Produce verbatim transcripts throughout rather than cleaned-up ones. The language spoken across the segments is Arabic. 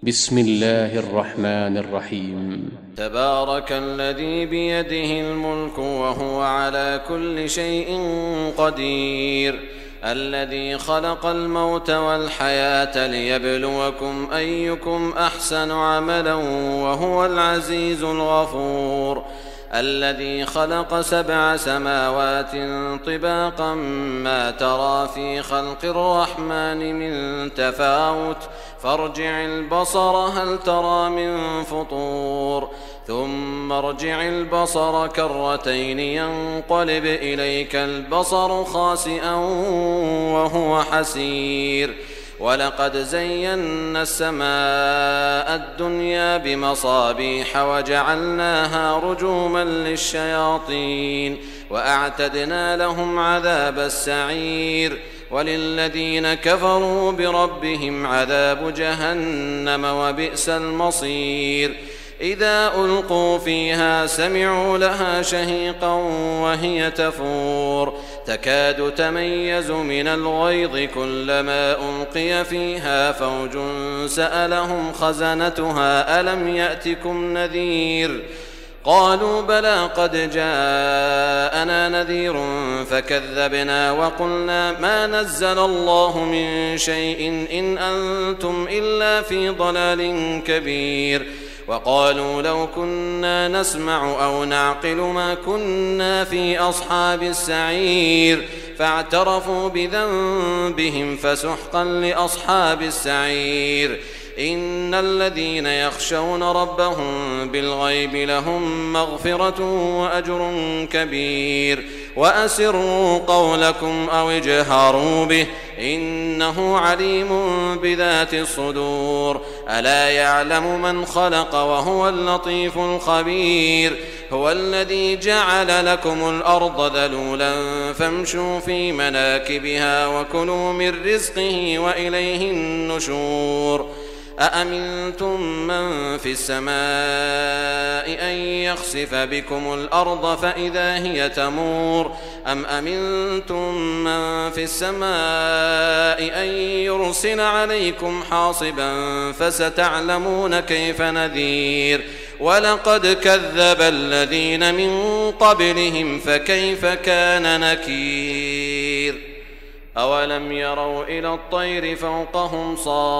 بسم الله الرحمن الرحيم. تبارك الذي بيده الملك وهو على كل شيء قدير، الذي خلق الموت والحياة ليبلوكم أيكم أحسن عملا وهو العزيز الغفور، الذي خلق سبع سماوات طباقا ما ترى في خلق الرحمن من تفاوت فارجع البصر هل ترى من فطور، ثم ارجع البصر كرتين ينقلب إليك البصر خاسئا وهو حسير، ولقد زينا السماء الدنيا بمصابيح وجعلناها رجوما للشياطين وأعتدنا لهم عذاب السعير، وللذين كفروا بربهم عذاب جهنم وبئس المصير. إذا ألقوا فيها سمعوا لها شهيقا وهي تفور تكاد تميز من الغيظ كلما ألقي فيها فوج سألهم خزنتها ألم يأتكم نذير قالوا بلى قد جاءنا نذير فكذبنا وقلنا ما نزل الله من شيء إن أنتم إلا في ضلال كبير، وقالوا لو كنا نسمع أو نعقل ما كنا في أصحاب السعير، فاعترفوا بذنبهم فسحقا لأصحاب السعير. إن الذين يخشون ربهم بالغيب لهم مغفرة وأجر كبير، وأسروا قولكم أو اجهروا به إنه عليم بذات الصدور، ألا يعلم من خلق وهو اللطيف الخبير. هو الذي جعل لكم الأرض ذلولا فامشوا في مناكبها وكلوا من رزقه وإليه النشور. أأمنتم من في السماء أن يخسف بكم الأرض فإذا هي تمور، أم أمنتم من في السماء أن يرسل عليكم حاصبا فستعلمون كيف نذير. ولقد كذب الذين من قبلهم فكيف كان نكير. أولم يروا إلى الطير فوقهم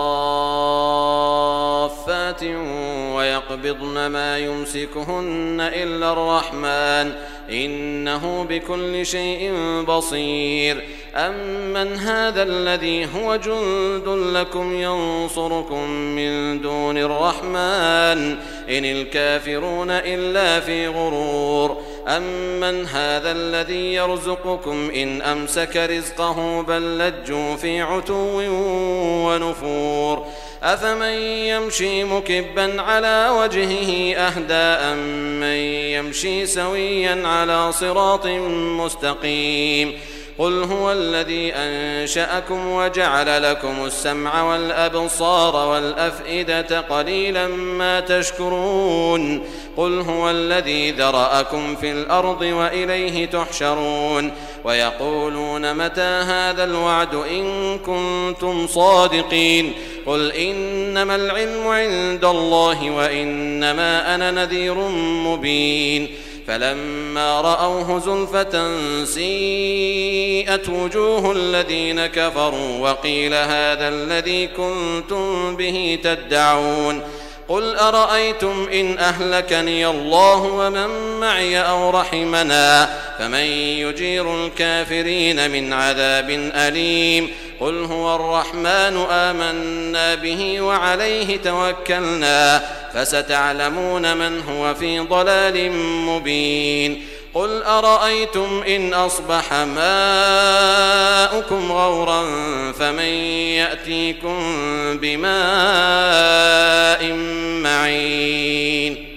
صافات ويقبضن ما يمسكهن إلا الرحمن إنه بكل شيء بصير. أمن هذا الذي هو جند لكم ينصركم من دون الرحمن إن الكافرون إلا في غرور. أمن هذا الذي يرزقكم إن أمسك رزقه بل لجوا في عتو ونفور. أفمن يمشي مكبا على وجهه أهدى أمن يمشي سويا على صراط مستقيم. قل هو الذي أنشأكم وجعل لكم السمع والأبصار والأفئدة قليلا ما تشكرون. قل هو الذي ذرأكم في الأرض وإليه تحشرون. ويقولون متى هذا الوعد إن كنتم صادقين. قل إنما العلم عند الله وإنما أنا نذير مبين. فلما رأوه زلفة سيئت وجوه الذين كفروا وقيل هذا الذي كنتم به تدعون. قل أرأيتم إن أهلكني الله ومن معي أو رحمنا فمن يجير الكافرين من عذاب أليم. قل هو الرحمن آمنا به وعليه توكلنا فستعلمون من هو في ضلال مبين. قل أرأيتم إن أصبح ماؤكم غورا فمن يأتيكم بماء معين.